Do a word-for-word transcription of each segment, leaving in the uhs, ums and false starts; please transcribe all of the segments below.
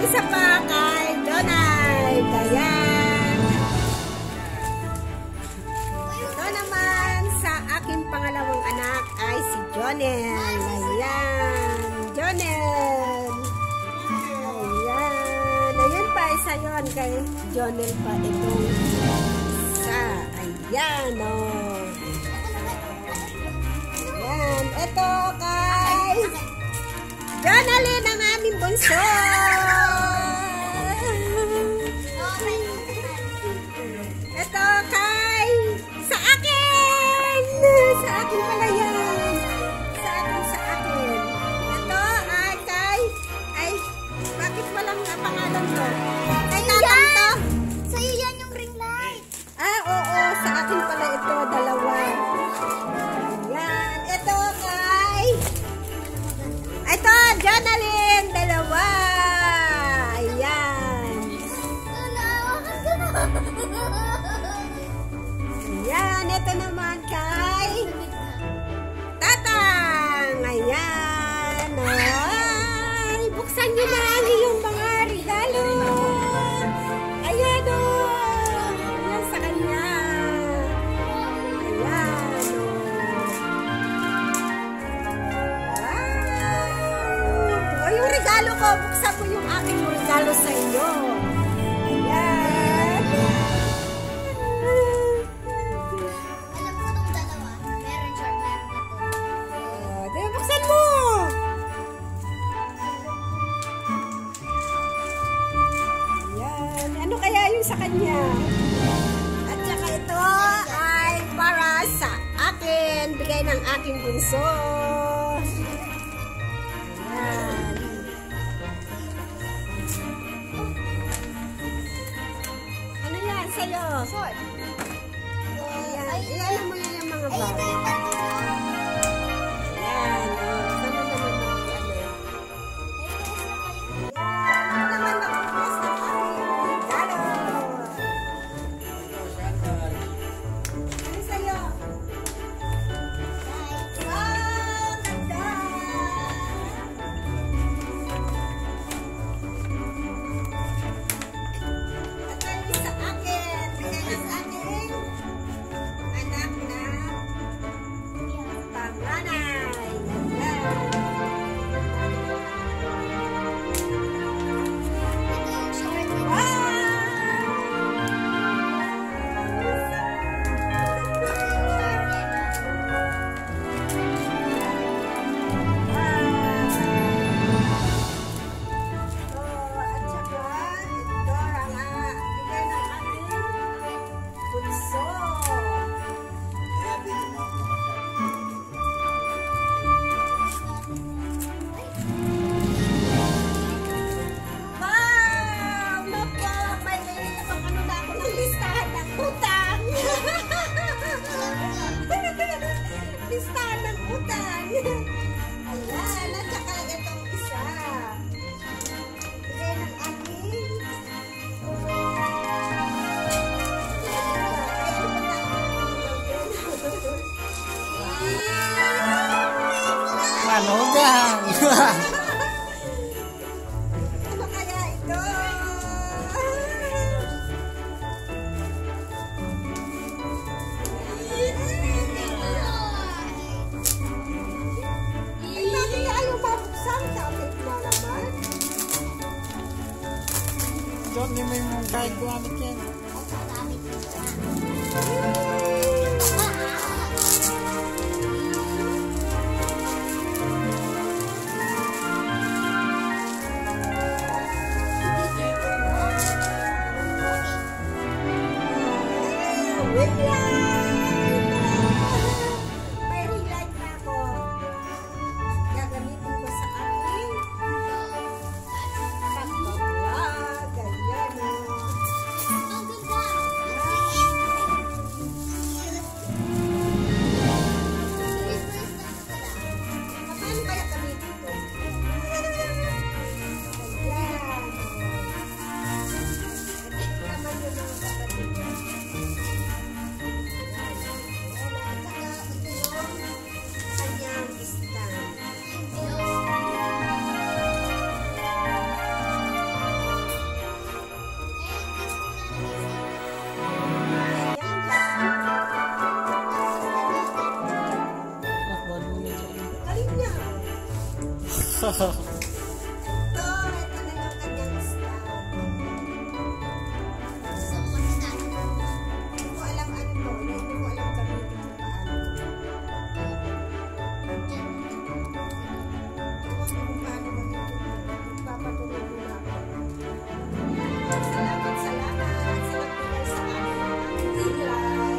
isa pa kay Donald. Ayan. Ito naman sa aking pangalawang anak ay si Jonel. Ayan. Jonel. Ayan. Ayan pa, isa yun kay Jonel pa. Itong isa. Ayan, o. Oh. Ayan. Ito kay Jonalyn, ang aming bunso. Ito kay sa akin. Sa akin pala yan. Sa akin, sa akin. Ito ay kay, ay, bakit walang pangalan to? Kay tatang to. Sa'yo yan yung ring light. Ah, oo. Sa akin pala ito, dalawa. Ayan. Ito kay, ito, Jonalyn, dalawa. Ayan. Ayan, ito naman kay Tatang. Ayan. Ay, buksan nyo na ang iyong mga regalo. Ayan, o. Ayan sa kanya. Ayan, o. Wow. O, yung regalo ko, buksan mo yung aking regalo sa iyo. Ayan. Alam mo nung dalawa, meron siya, meron na to. Oh, di, buksan mo. Ayan. Ano kaya yung sa kanya? At saka ito ay para sa akin. Bigay ng aking bunso. Ayan. Ano yan sa'yo? Sword. Ayan. Ilan mo yan yung mga bag? Ayan. Oh, sana naman mag-ano. Ayan. Naman nakupas na kami. Regalo. Ano sa'yo? Wow! Ganda! At ay sa akin. Bigay na sa akin. Anak na panganay. Ayan. Ito yung short. Listahan ng utang. Ayan, at saka itong isa. Bigay ng aking. Manugang. Ano kaya ito? Ay, bakit ayaw mabuksan? Kapit na naman. John, may mong kahit gumamit yan. Gamit mo siya. Ring light! May ring light na ako. Gagamitin ko sa aking pagbablog. Ganyan o. Ang ganda. Ito, ito na yung kanyang stand. Gusto mo mag-stand? Hindi ko alam ano to. Hindi ko alam gamitin mo paano. Diyan. Ewan ko kung paano gamitin mo. Magpapatuloy mo na ako. Salamat, salamat sa nagbigay sa akin ng bigay.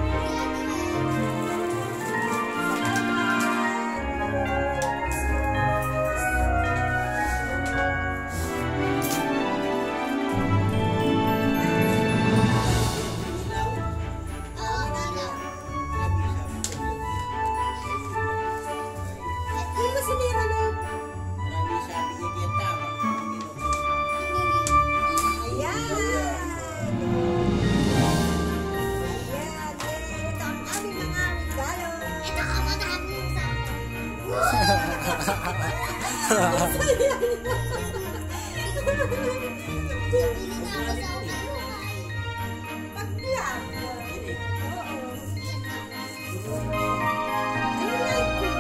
Oo, dito. Hindi mo sinira na yun. Ayan! Ayan! Eh, ito ang aming mga regalo. Ito ka, madami yung sa akin. Bili na ako sa ukay-ukay. Pag-vlog. Oo. Yan na. I like it.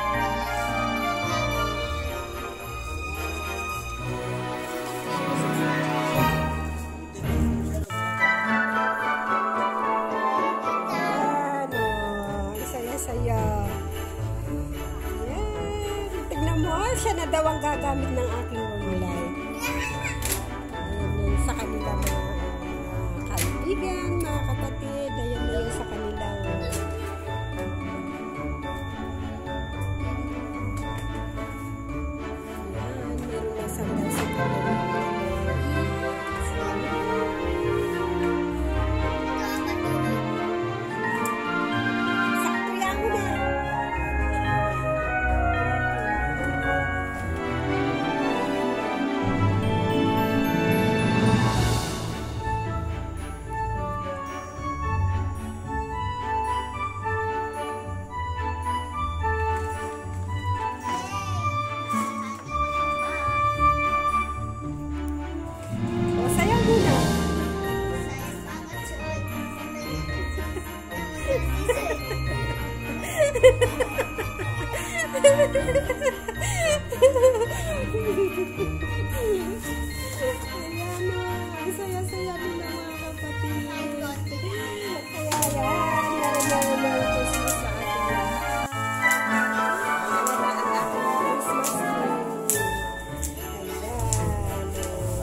Ayan, oh. Ang saya-saya. Ayan. Tignan mo, siya na daw ang gagamit ng aking umulay. Ayan yun sa kanila mga kaibigan, mga kapatid. Ayan na yun sa kanila. Ayan, meron na sandal sa kanila. Sakto yan mo na. O, sayaw mo na. Saya banget, coy. Ayan o, ang saya-saya nila mga kapatid. Ay, konti. Kaya yan, meron na Merry Christmas sa ating lahat. Ayan na ang ating Christmas tree. Ayan o.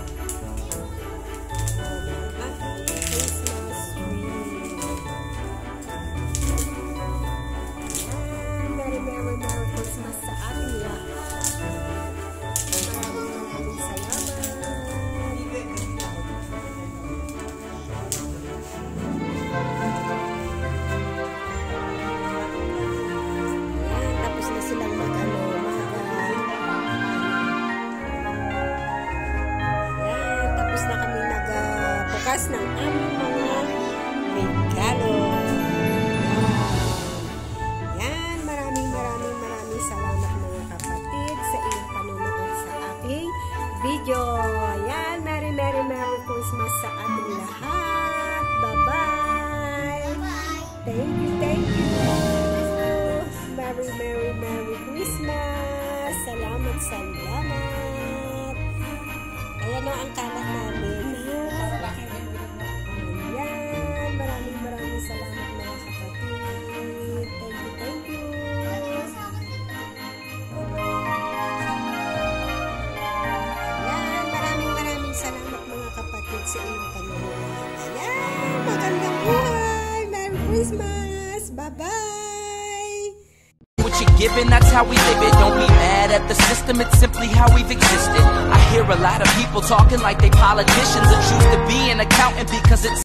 Ang ating Christmas tree. Ayan, Merry Merry Merry Christmas sa ating lahat. Maraming maraming salamat. Ayan, tapos na silang mag-ano, mag- Ayan, tapos na kami nag-bukas ng aming mga regalo. Ayan, maraming maraming maraming salamat mga kapatid sa iyong panonood sa aking video. Ayan, Merry Merry Merry Christmas sa ating lahat. Bye-bye! Bye-bye. Thank you, thank you. Merry, Merry, Merry Christmas. Salamat, salamat. Ayan o ang kalat namin. Ayan. Maraming maraming salamat mga kapatid. Thank you, thank you. Ayan. Maraming maraming salamat mga kapatid sa iyong panonood. Ayan. Magandang buhay. Merry Christmas. Bye-bye. What you're given, that's how we live it. Don't be mad at the system, it's simply how we've existed. I hear a lot of people talking like they politicians and choose to be an accountant because it's